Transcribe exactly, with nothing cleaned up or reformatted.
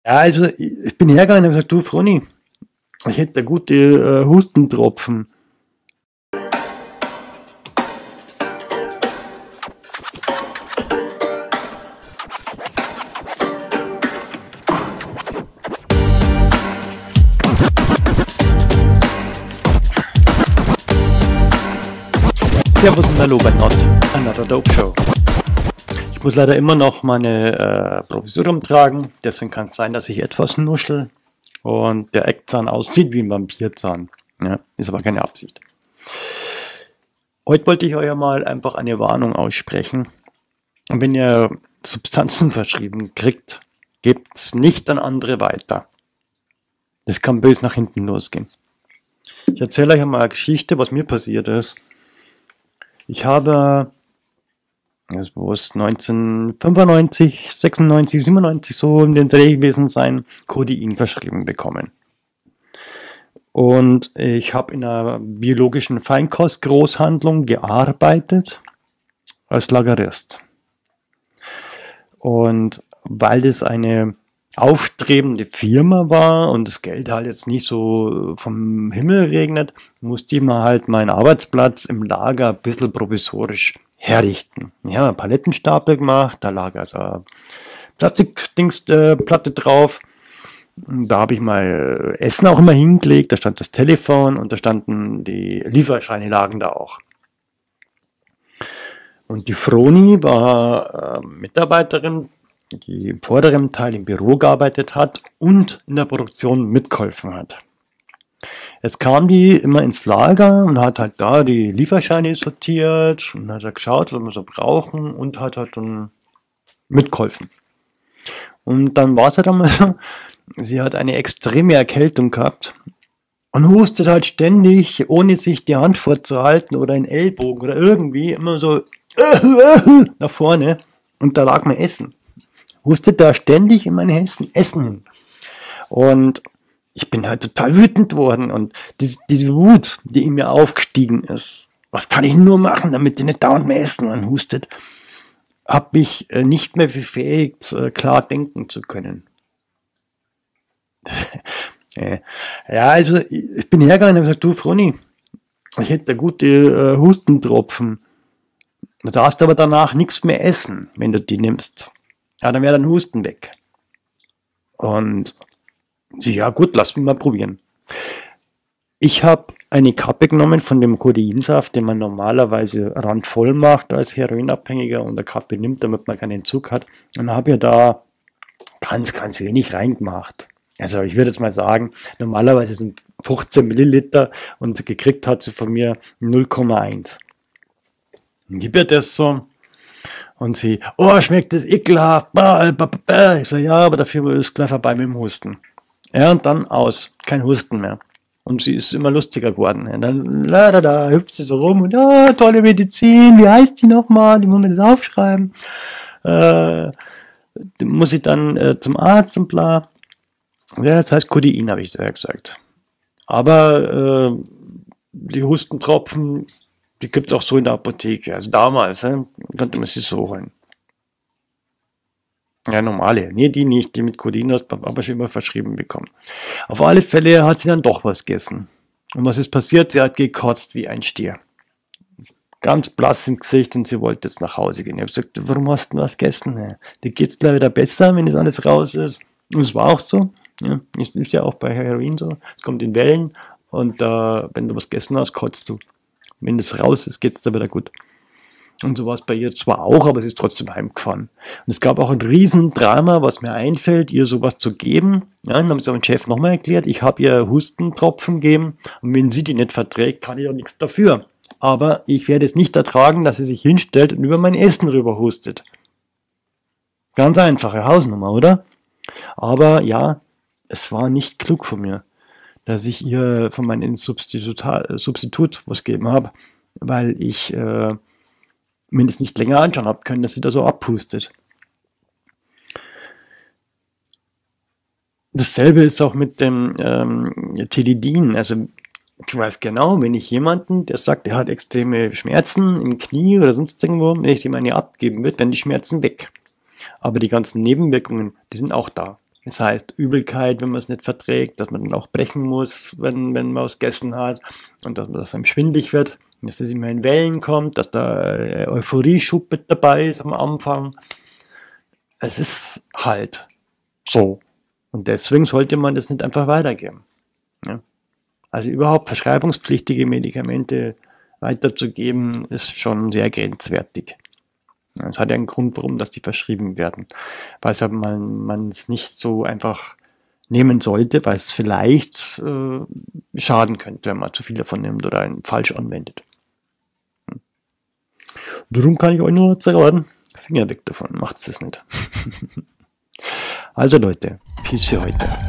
Ja, also ich ich bin hergegangen und habe gesagt, du Froni, ich hätte da gute äh, Hustentropfen. Servus und hallo bei Not Another Dope Show. Ich muss leider immer noch meine äh, Provisorium tragen, deswegen kann es sein, dass ich etwas nuschel und der Eckzahn aussieht wie ein Vampirzahn. Ja, ist aber keine Absicht. Heute wollte ich euch ja mal einfach eine Warnung aussprechen. Und wenn ihr Substanzen verschrieben kriegt, gebt es nicht an andere weiter. Das kann böse nach hinten losgehen. Ich erzähle euch einmal eine Geschichte, was mir passiert ist. Ich habe, das muss neunzehnhundertfünfundneunzig, sechsundneunzig, siebenundneunzig so in den Dreh gewesen sein, Codein verschrieben bekommen. Und ich habe in einer biologischen Feinkostgroßhandlung gearbeitet als Lagerist. Und weil das eine aufstrebende Firma war und das Geld halt jetzt nicht so vom Himmel regnet, musste ich mir halt meinen Arbeitsplatz im Lager ein bisschen provisorisch herrichten. Ich habe einen Palettenstapel gemacht, da lag also eine Plastikdingsplatte drauf. Da habe ich mal Essen auch immer hingelegt, da stand das Telefon und da standen die Lieferscheine lagen da auch. Und die Froni war äh, Mitarbeiterin, die im vorderen Teil im Büro gearbeitet hat und in der Produktion mitgeholfen hat. Jetzt kam die immer ins Lager und hat halt da die Lieferscheine sortiert und hat geschaut, was wir so brauchen und hat halt dann mitgeholfen. Und dann war es halt einmal so, sie hat eine extreme Erkältung gehabt und hustet halt ständig, ohne sich die Hand vorzuhalten oder einen Ellbogen oder irgendwie immer so nach vorne und da lag mein Essen. Hustet da ständig in mein Essen, Essen hin. Und ich bin halt total wütend worden und diese, diese Wut, die in mir aufgestiegen ist, was kann ich nur machen, damit die nicht dauernd mehr essen anhustet, habe mich äh, nicht mehr befähigt, äh, klar denken zu können. Ja, also ich bin hergegangen und habe gesagt, du Froni, ich hätte da gute äh, Hustentropfen. Du darfst aber danach nichts mehr essen, wenn du die nimmst. Ja, dann wäre dein Husten weg. Und sie, ja gut, lass mich mal probieren. Ich habe eine Kappe genommen von dem Codeinsaft, den man normalerweise randvoll macht als Heroinabhängiger und eine Kappe nimmt, damit man keinen Entzug hat. Und habe ja da ganz, ganz wenig reingemacht. Also ich würde jetzt mal sagen, normalerweise sind fünfzehn Milliliter und gekriegt hat sie von mir null Komma eins. Dann gib ihr das so. Und sie, oh, schmeckt das ekelhaft. Ich so, ja, aber dafür ist gleich vorbei mit dem Husten. Ja, und dann aus. Kein Husten mehr. Und sie ist immer lustiger geworden. Und dann, da, da, da, hüpft sie so rum und, oh, tolle Medizin, wie heißt die nochmal? Die muss man das aufschreiben. Äh, muss ich dann äh, zum Arzt und bla. Ja, das heißt Codein, habe ich so gesagt. Aber äh, die Hustentropfen, die gibt es auch so in der Apotheke. Also damals äh, konnte man sie so holen. Ja, normale. Nee, die nicht. Die mit Codein hast du aber schon immer verschrieben bekommen. Auf alle Fälle hat sie dann doch was gegessen. Und was ist passiert? Sie hat gekotzt wie ein Stier. Ganz blass im Gesicht und sie wollte jetzt nach Hause gehen. Ich habe gesagt, warum hast du was gegessen? Dir geht es gleich wieder besser, wenn das alles raus ist. Und es war auch so. Ja, ist, ist ja auch bei Heroin so. Es kommt in Wellen und äh, wenn du was gegessen hast, kotzt du. Wenn das raus ist, geht es dann wieder gut. Und so war es bei ihr zwar auch, aber sie ist trotzdem heimgefahren. Und es gab auch ein Riesendrama, was mir einfällt, ihr sowas zu geben. Ja, dann haben sie auch den Chef nochmal erklärt, ich habe ihr Hustentropfen gegeben und wenn sie die nicht verträgt, kann ich ja nichts dafür. Aber ich werde es nicht ertragen, dass sie sich hinstellt und über mein Essen rüber hustet. Ganz einfache Hausnummer, oder? Aber ja, es war nicht klug von mir, dass ich ihr von meinem Substitut, Substitut was gegeben habe, weil ich äh, mir das nicht länger anschauen habe können, dass sie da so abpustet. Dasselbe ist auch mit dem ähm, Tilidin. Also ich weiß genau, wenn ich jemanden, der sagt, er hat extreme Schmerzen im Knie oder sonst irgendwo, wenn ich dem eine abgeben würde, werden die Schmerzen weg. Aber die ganzen Nebenwirkungen, die sind auch da. Das heißt, Übelkeit, wenn man es nicht verträgt, dass man dann auch brechen muss, wenn, wenn man was gegessen hat und dass man das einem schwindlig wird, dass es immer in Wellen kommt, dass da äh, Euphorie-Schub mit dabei ist am Anfang. Es ist halt so. Und deswegen sollte man das nicht einfach weitergeben. Ja. Also überhaupt verschreibungspflichtige Medikamente weiterzugeben, ist schon sehr grenzwertig. Es hat ja einen Grund, warum das die verschrieben werden. Weil es man es nicht so einfach nehmen sollte, weil es vielleicht äh, schaden könnte, wenn man zu viel davon nimmt oder einen falsch anwendet. Darum kann ich euch nur raten, Finger weg davon, macht's das nicht. Also Leute, Peace für heute.